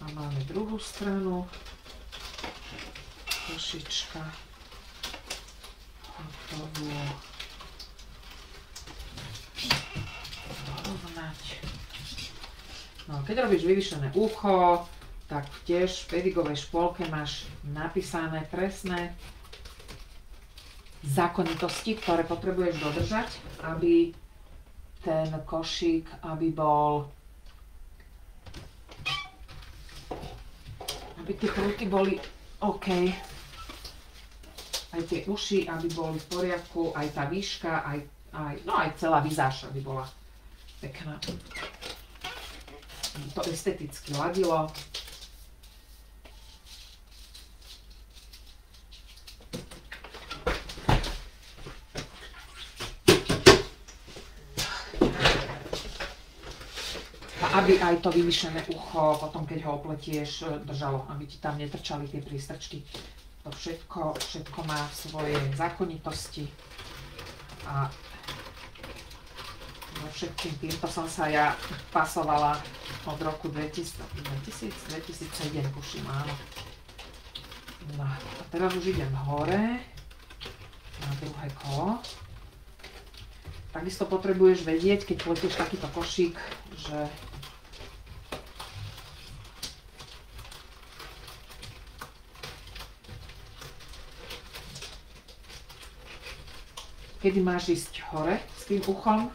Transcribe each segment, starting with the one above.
A máme druhú stranu. Košička. Hotovú. Dorovnať. No, keď robíš vyvýšené ucho, tak tiež v pedigovej špôlke máš napísané presné zákonitosti, ktoré potrebuješ dodržať, aby ten košík, aby tie prúty boli OK. Aj tie uši, aby boli v poriadku, aj tá výška, aj celá vizáž, aby bola pekná. To esteticky ladilo. Aby aj to vyvýšené ucho, potom keď ho opletieš, držalo, aby ti tam netrčali tie prístrčky. To všetko má svoje zákonitosti a so všetkým týmto som sa ja pasovala od roku 2007, tuším, áno. No a teraz už idem hore na druhé kolo. Takisto potrebuješ vedieť, keď pletieš takýto košík, že kedy máš ísť hore s tým uchom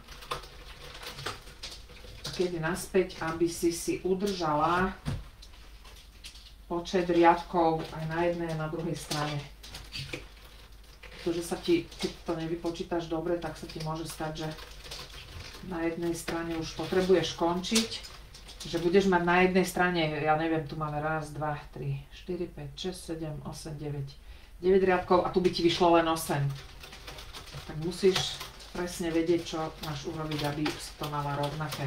a kedy naspäť, aby si udržala počet riadkov aj na jednej a na druhej strane. Pretože sa ti, keď to nevypočítaš dobre, tak sa ti môže stať, že na jednej strane už potrebuješ končiť, že budeš mať na jednej strane, ja neviem, tu máme 1, 2, 3, 4, 5, 6, 7, 8, 9 riadkov a tu by ti vyšlo len 8. Tak musíš presne vedieť, čo máš urobiť, aby si to mala rovnaké.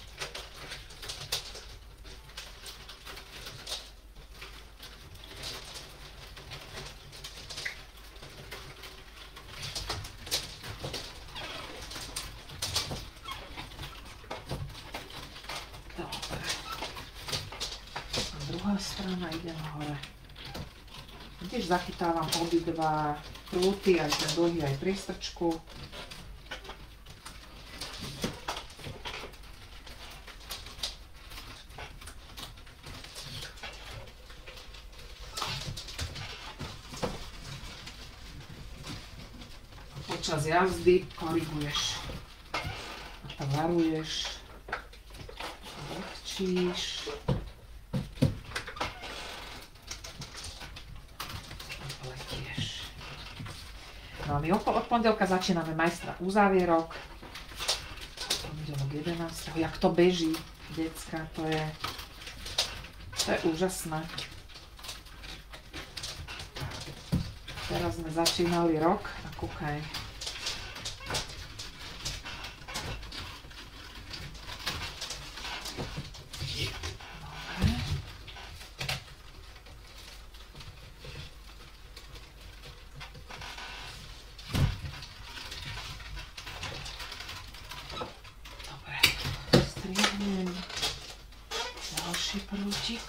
Dobre. A druhá strana, idem hore. Tiež zachytávam obidva prúty, aj ten dlhý, aj prístrčku. Počas jazdy koriguješ. A to varuješ. Vlhčíš. No my od pondelka začíname majstra uzávierok. Pondelok 11. Jak to beží, decka, to je úžasné. Teraz sme začínali rok a kúkaj. Ďalší prútik.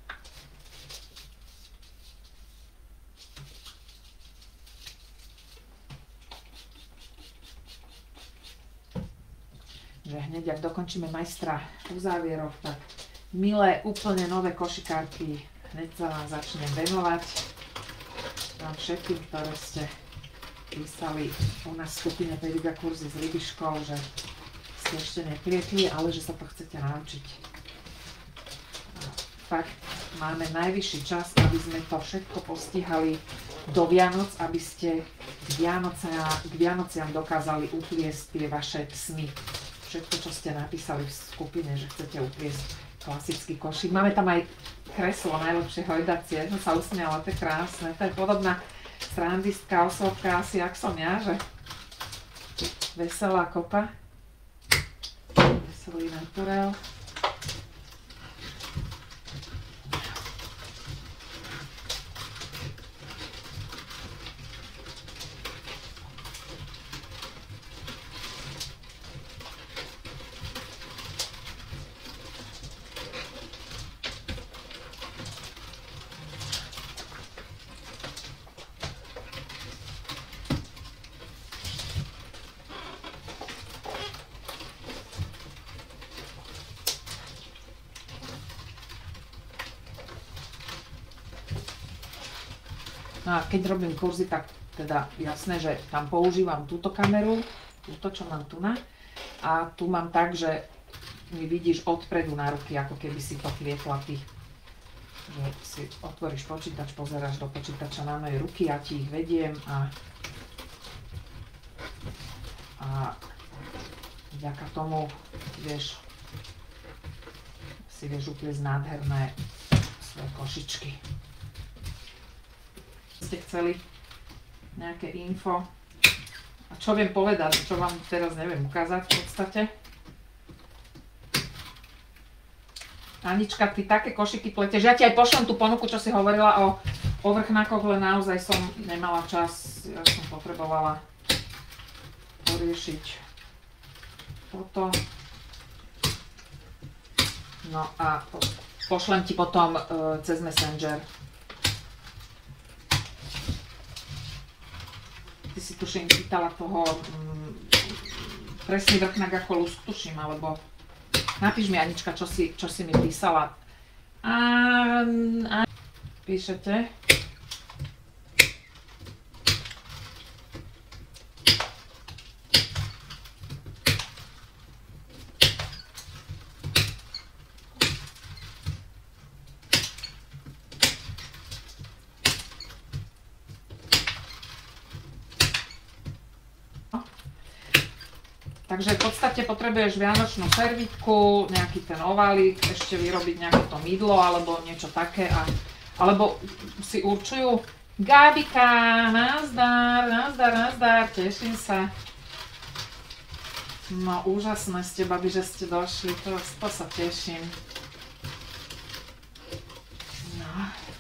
Že hneď, ak dokončíme majstra uzávierok, tak milé, úplne nové košikárky hneď sa vám začnem venovať. Vám všetkým, ktoré ste písali u nás v skupine Pediga kurzy s Libiškou, že ste ešte neplietli, ale že sa to chcete naučiť. Fakt, máme najvyšší čas, aby sme to všetko postihali do Vianoc, aby ste k Vianociam dokázali upliesť tie vaše sny. Všetko, čo ste napísali v skupine, že chcete upliesť klasický košík. Máme tam aj kreslo najlepšie hojdacie, som sa usmiala, to je krásne. To je podobná srandistka, oslovka asi, jak som ja, že veselá kopa. Veselý naturel. No a keď robím kurzy, tak teda jasné, že tam používam túto kameru, túto, čo mám tu na. A tu mám tak, že mi vidíš odpredu na ruky, ako keby si to klietla ty. Že si otvoríš počítač, pozeráš do počítača na moje ruky, ja ti ich vediem a vďaka tomu si vieš upliesť nádherné svoje košičky. Ste chceli nejaké info? A čo viem povedať, čo vám teraz neviem ukázať v podstate? Anička, ty také košiky pletieš. Ja ti aj pošlem tú ponuku, čo si hovorila o povrchnákoch, len naozaj som nemala čas. Ja som potrebovala poriešiť toto. No a pošlem ti potom cez Messenger. Ty si tuším pýtala toho presný vrchnák ako lusk, tuším, alebo napíš mi, Anička, čo si mi písala. Píšete? Takže v podstate potrebuješ vianočnú servitku, nejaký ten oválik, ešte vyrobiť nejaké to mydlo alebo niečo také. Alebo si určujú. Gabika, nazdar, teším sa. No úžasné ste, babi, že ste došli, to sa teším. No.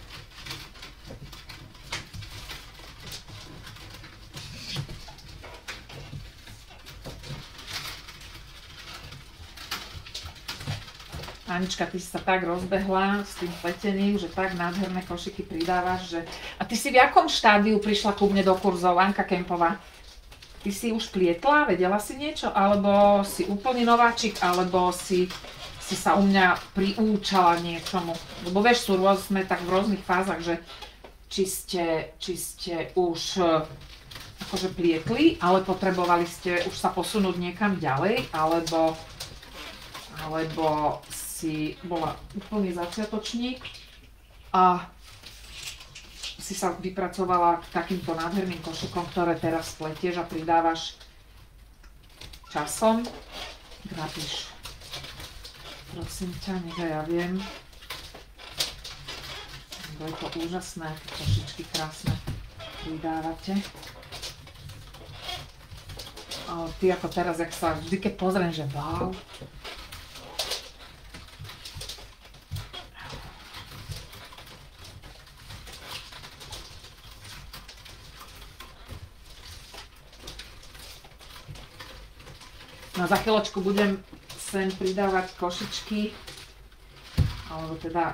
Anička, ty si sa tak rozbehla s tým pletením, že tak nádherné košiky pridávaš, že... A ty si v jakom štádiu prišla ku mne do kurzov, Anka Kempová? Ty si už plietla, vedela si niečo? Alebo si úplný nováčik, alebo si sa u mňa priúčala niečomu? Lebo vieš, sme tak v rôznych fázach, že či ste už akože plietli, ale potrebovali ste už sa posunúť niekam ďalej, alebo si bola úplný začiatočník a si sa vypracovala k takýmto nádherným košikom, ktoré teraz pletieš a pridávaš časom. Napíš, prosím ťa, nech ja viem. Je to úžasné, aké košičky krásne pridávate. Ty ako teraz, jak sa vždy keď pozriem, že wow. No za chvíľočku budem sem pridávať košičky, alebo teda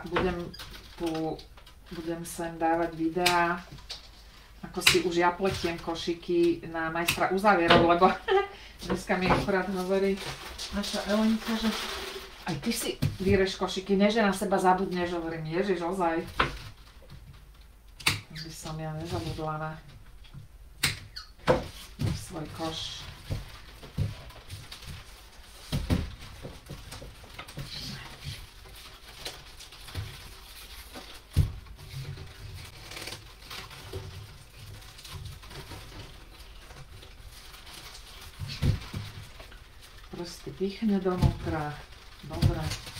budem sem dávať videá, ako si už ja pletiem košiky na majstra uzavierov, lebo dneska mi akurát hovorí naša Elenka, že aj ty si vyreš košiky, nie že na seba zabudneš, hovorím, ježiš, ozaj. By som ja nezabudla na svoj koš. Proste pichne donútra. Dobre.